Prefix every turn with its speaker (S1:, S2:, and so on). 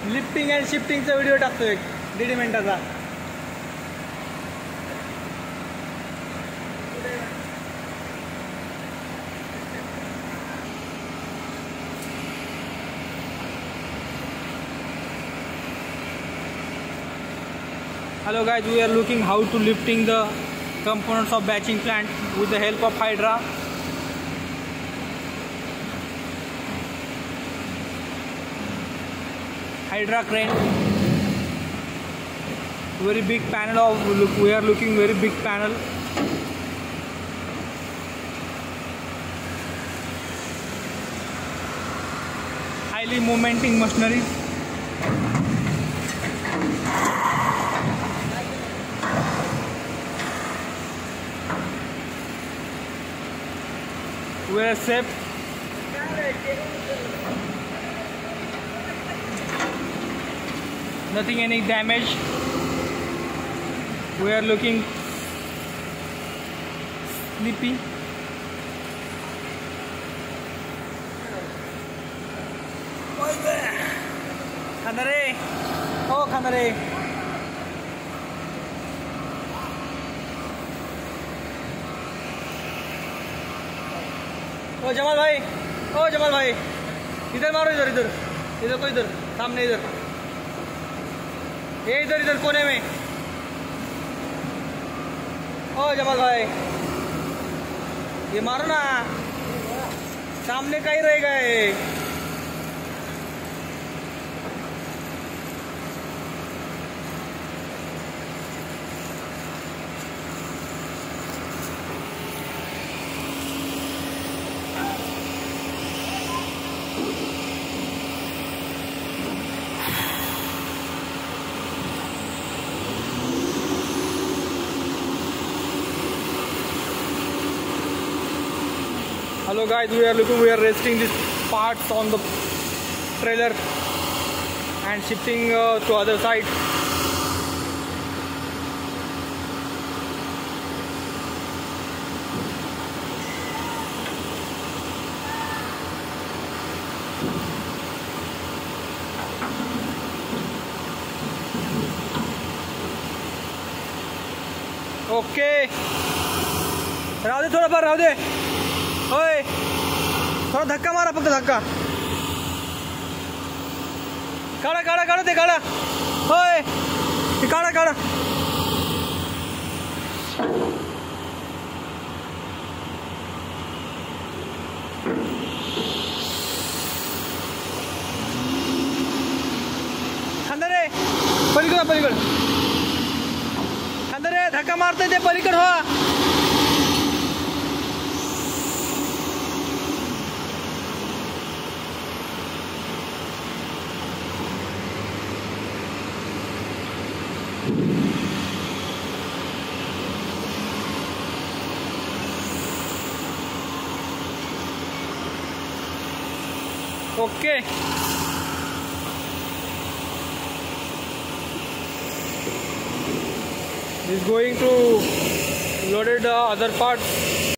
S1: Lifting and शिफ्टिंगचा video टाकतो एक 1.5 मिनिटाचा. Hello guys, we are looking how to lifting the components of batching plant with the help of Hydra. Hydra crane. Very big panel of look. We are looking very big panel. Highly momenting machinery. We are safe. Nothing any damage. We are looking sleepy. Khanare, oh Khanare. ओ जमाल भाई, ओ जमाल भाई, इधर मारो, इधर इधर इधर को, इधर सामने, इधर ये, इधर इधर कोने में. ओ जमाल भाई, ये मारो ना, सामने का ही रहेगा ये. Hello guys, we are resting these parts on the trailer and shifting to other side. Okay, राहू दे, थोड़ा बार राहू दे. ओए, थोड़ा धक्का मारा, फक्त धक्का. काढा काढा काढा ते काढा. ओए, ते काढा काढा. खांदरे पलीकड, पलीकड खांदरे, धक्का मारते ते पलीकड हो. Okay. This is going to loaded the other part.